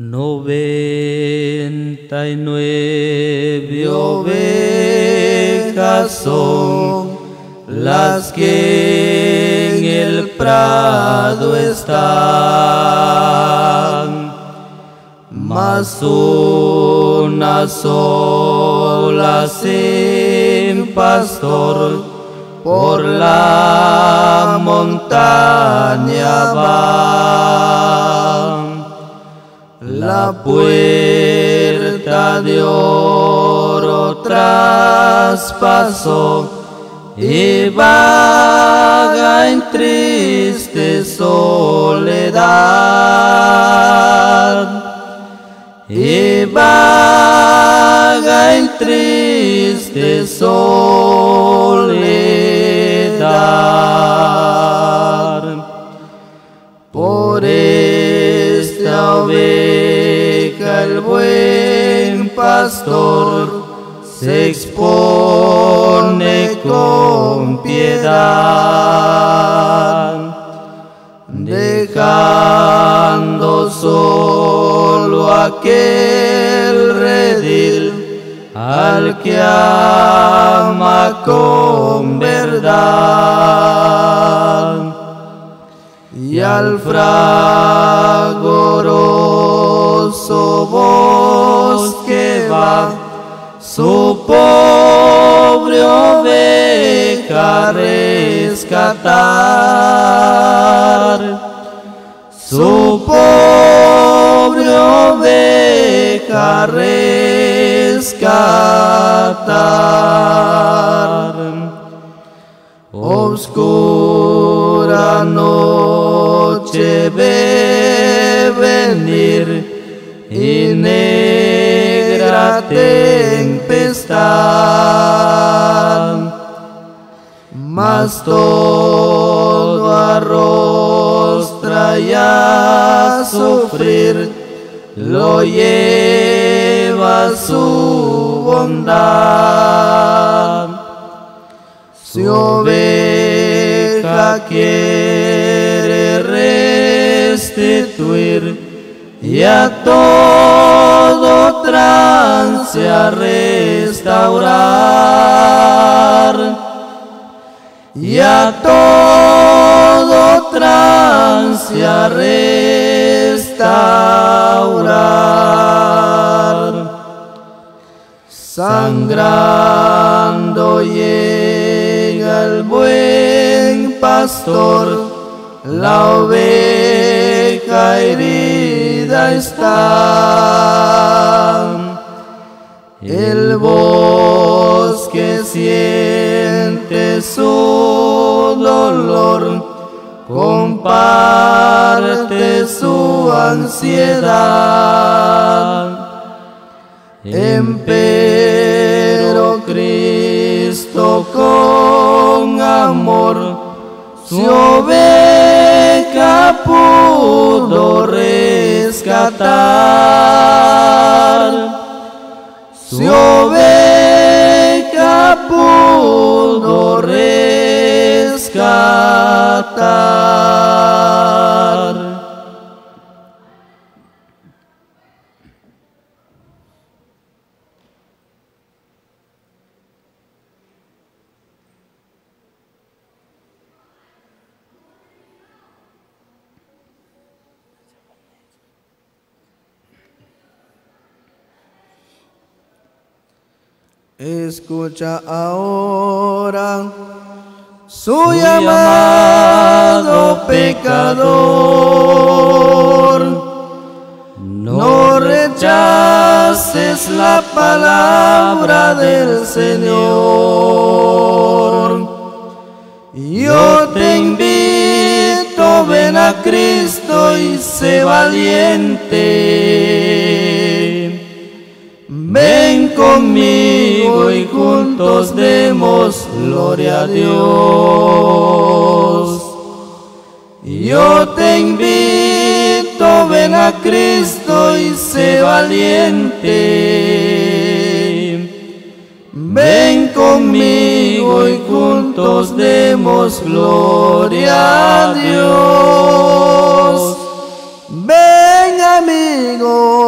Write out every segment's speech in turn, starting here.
99 ovejas son las que en el prado están, mas una sola sin pastor por la montaña va. La puerta de oro traspasó y vaga en triste soledad, y vaga en triste soledad. Por esta oveja el buen pastor se expone con piedad, dejando solo aquel redil al que ama con verdad, y al fragoroso bosque va su pobre oveja a rescatar, su pobre oveja a rescatar. Obscura noche ve venir y negra tempestad, mas todo arrostra y a sufrir lo lleva su bondad. Si oveja quiere restituir y a todo trance a restaurar, y a todo trance a restaurar, sangrando llega el buen pastor, la oveja herida está. El bosque siente su dolor, comparte su ansiedad. Empero Cristo con amor su oveja pudo rescatar, su oveja pudo rescatar. Escucha ahora su llamado pecador. No rechaces la palabra del Señor. Yo te invito, ven a Cristo y sé valiente. Ven conmigo y juntos demos gloria a Dios. Yo te invito, ven a Cristo y sé valiente. Ven conmigo y juntos demos gloria a Dios. Ven, amigo.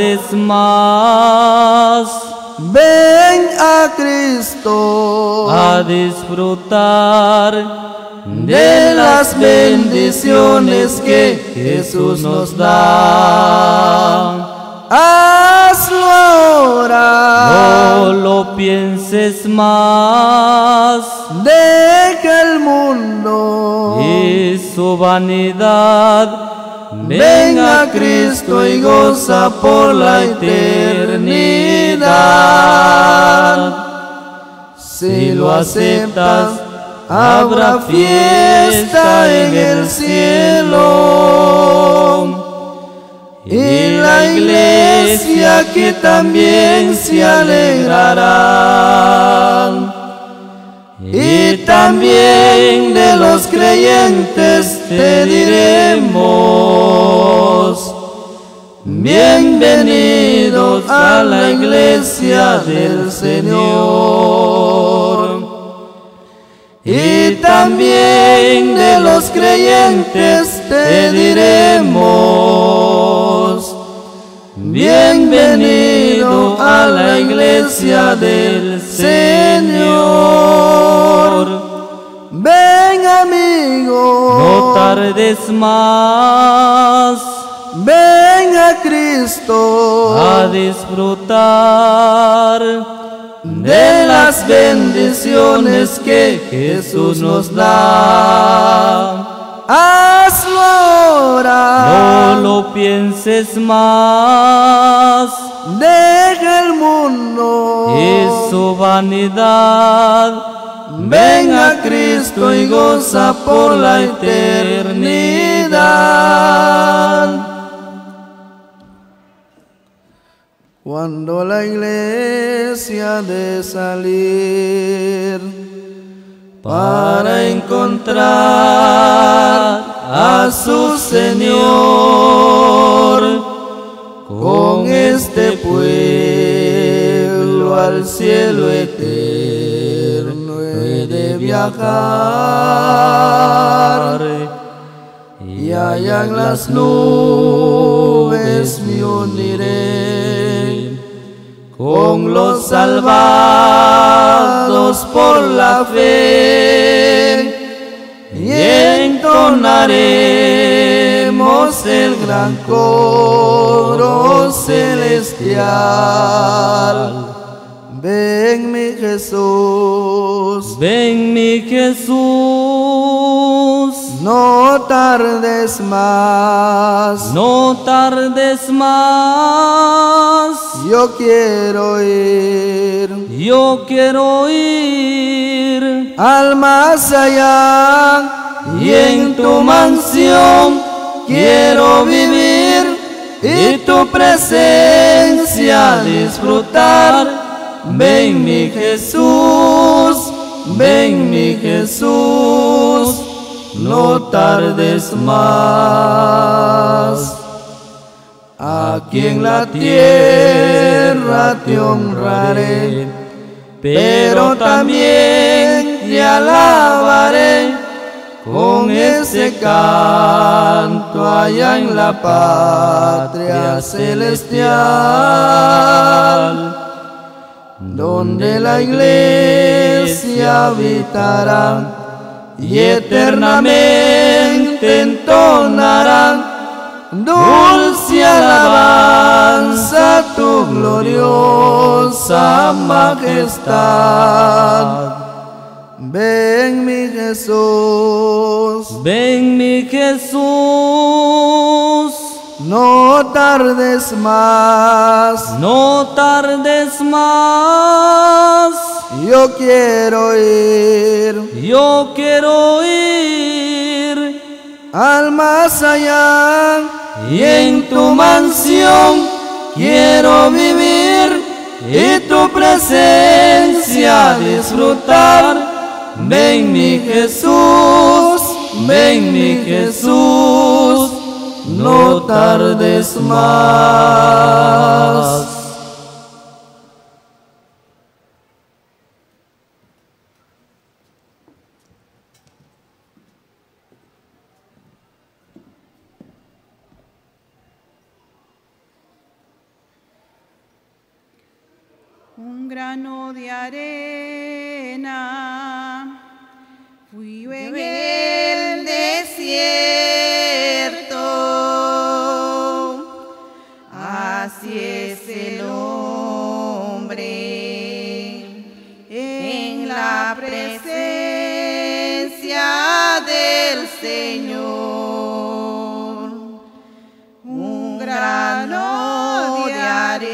tardes más. Ven a Cristo A disfrutar de las bendiciones que Jesús nos da. Hazlo ahora. No lo pienses más. Deja el mundo Y su vanidad. Ven a Cristo y goza por la eternidad. Si lo aceptas, habrá fiesta en el cielo. Y la iglesia que también se alegrará. Y también de los creyentes te diremos: bienvenidos a la iglesia del Señor. Y también de los creyentes te diremos: bienvenido a la iglesia del Señor. Ven, amigo, No tardes más. ven a Cristo A disfrutar de las bendiciones que Jesús nos da. Hazlo ahora. No lo pienses más. Deja el mundo Y su vanidad. Ven a Cristo y goza por la eternidad. Cuando la iglesia de salir para encontrar a su Señor, con este pueblo al cielo eterno he de viajar, y allá en las nubes me uniré con los salvados por la fe, y entonaremos el gran coro celestial. Ven mi Jesús, Ven mi Jesús. no tardes más. No tardes más. Yo quiero ir Yo quiero ir al más allá, y en tu mansión quiero vivir y tu presencia disfrutar. Ven mi Jesús, ven mi Jesús, no tardes más. Aquí en la tierra te honraré, pero también te alabaré con ese canto allá en la patria celestial, donde la iglesia habitará y eternamente entonarán dulce alabanza a tu gloriosa majestad. Ven mi Jesús, Ven mi Jesús. no tardes más. No tardes más. Yo quiero ir Yo quiero ir al más allá, y en tu mansión quiero vivir y tu presencia disfrutar. Ven mi Jesús, ven mi Jesús, no tardes más. un grano de arena. Fui yo en el desierto, así es el hombre en la presencia del Señor. Un grano de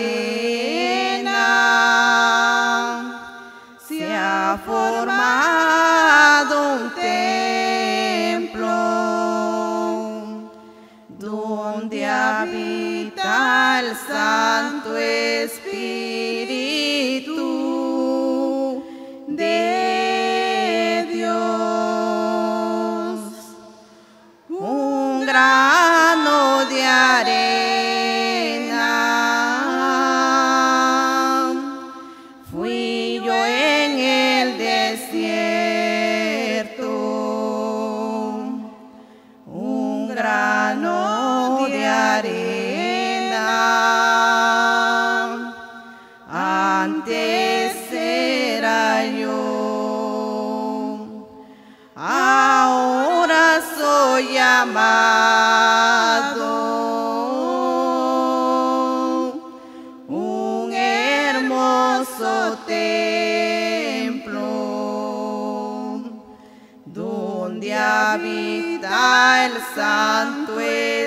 arena se ha formado un templo donde habita el Santo Espíritu de Dios. Un grano de arena fui yo en el desierto, un grano de arena, antes era yo, ahora soy llamado un hermoso templo donde habita el Santo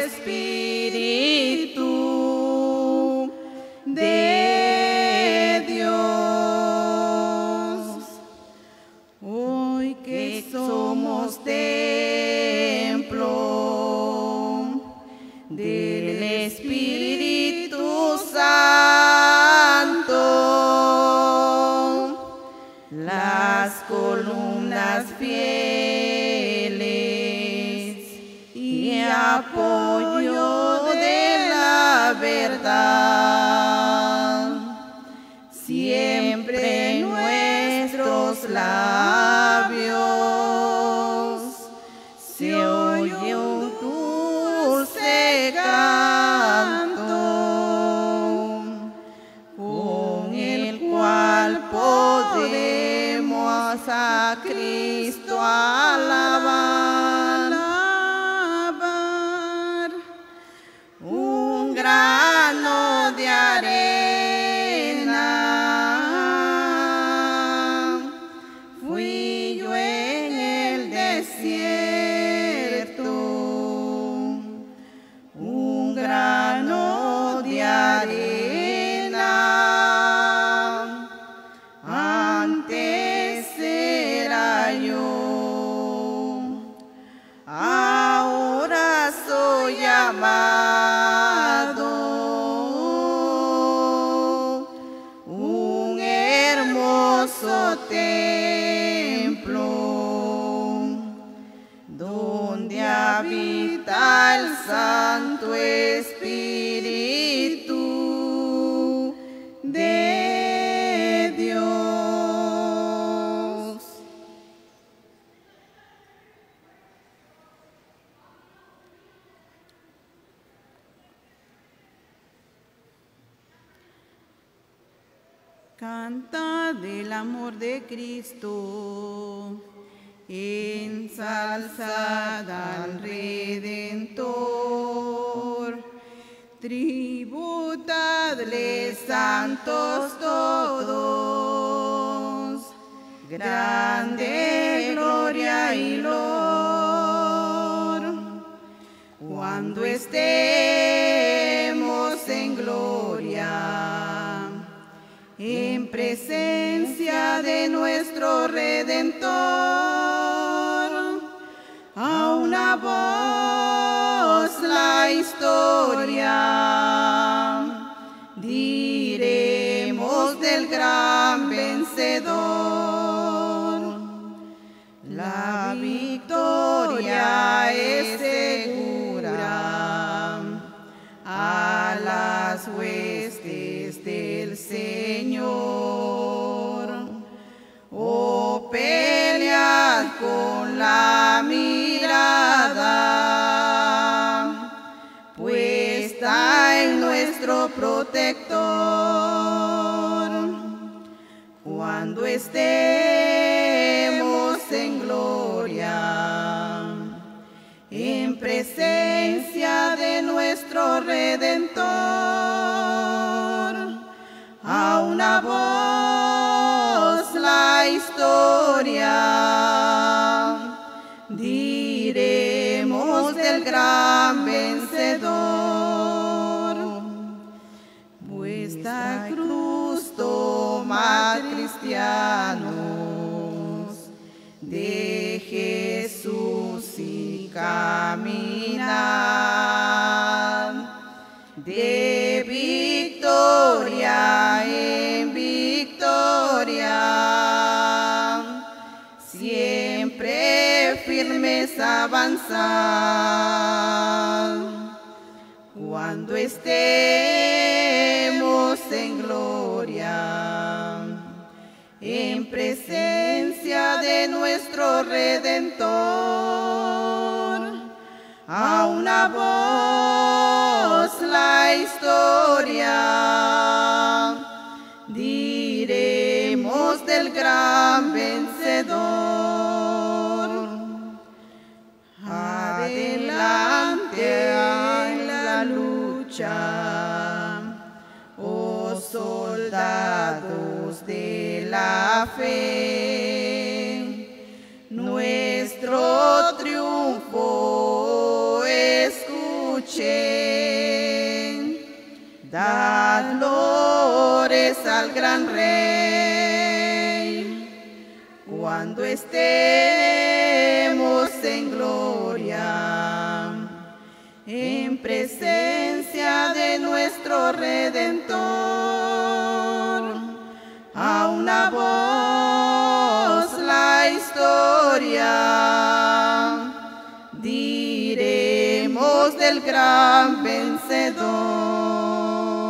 Espíritu de Dios. Hoy que somos templo del Espíritu Santo, las columnas fieles y apoyo de la verdad, siempre en nuestros labios se oye un dulce canto, con el cual podemos a Cristo alabar. Un grano de arena fui yo en el desierto, un grano de arena, antes era yo, ahora soy llamado un hermoso templo donde habita el Santo Espíritu de Dios. Canta del amor de Cristo, ensalzad al Redentor, tributadle santos todos, grande gloria y loor. Cuando estemos en gloria, en presencia de nuestro Redentor, a una voz la historia diremos del gran vencedor. La victoria es segura a las huestes del Señor. Oh, pelead con la mirada puesta en nuestro protector. estemos en gloria, en presencia de nuestro Redentor, a una voz la historia diremos del gran vencedor. Vuestra cruz tomad, cristianos, de Jesús y caminad de victoria en victoria, siempre firmes avanzad. Cuando estemos en gloria, en presencia de nuestro Redentor, a una voz la historia diremos del gran vencedor. Adelante en la lucha, oh soldados de la fe, nuestro triunfo escuchen, dad lores al gran Rey. Cuando estemos en gloria, en presencia de nuestro Redentor, a una voz la historia diremos del gran vencedor.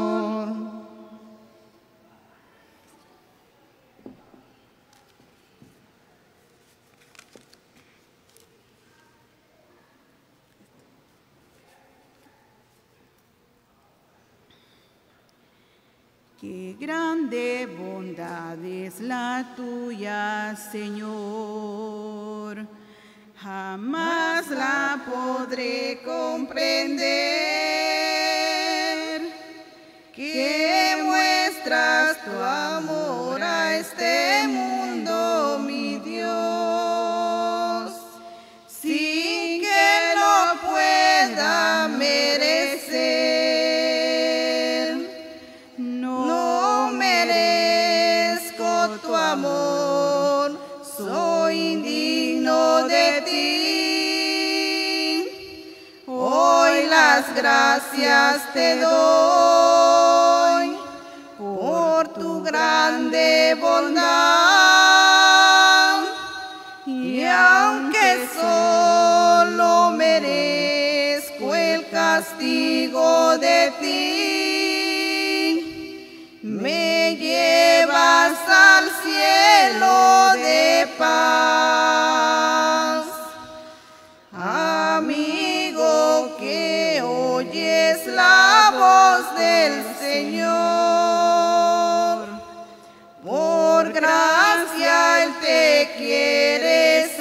Qué grande bondad es la tuya, Señor. Jamás la podré comprender. Que muestras tu amor a este mundo, mi Dios, sin que lo pueda merecer. Amor, soy indigno de ti. Hoy las gracias te doy por tu grande bondad. Y aunque solo merezco el castigo de ti, me llevas al cielo de paz. Amigo, que oyes la voz del Señor, por gracia Él te quiere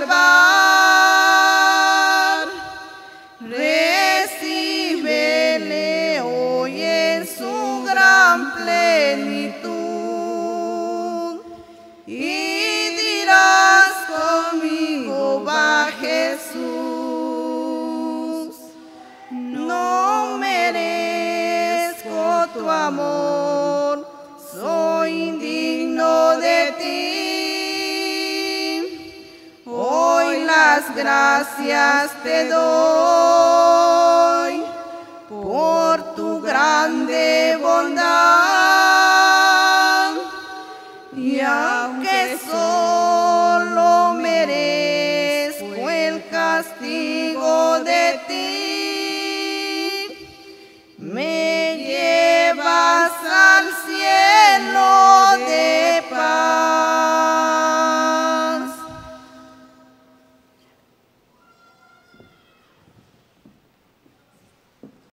salvar. Recíbele hoy en su gran plenitud. Y dirás conmigo, va Jesús, no merezco tu amor, soy indigno de ti. Hoy las gracias te doy por tu grande